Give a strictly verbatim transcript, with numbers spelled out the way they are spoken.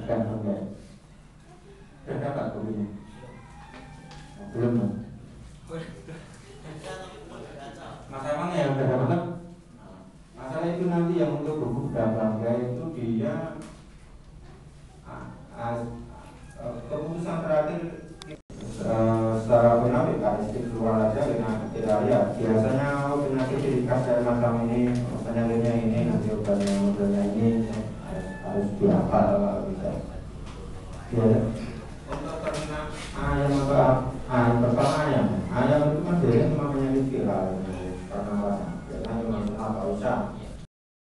Dan enggak. Sudah dapat bukunya? Belum. Mas Emang ya udah dapat. Masalah itu nanti yang untuk buku dan bangga itu dia ah, ah, keputusan terakhir uh, secara penyakit karistik keluar aja dengan tidak lihat. Biasanya oh, penyakit dirikas dari macam ini, penyakitnya ini, nanti obatnya modelnya ini harus, harus dihafal kalau bisa. Ya.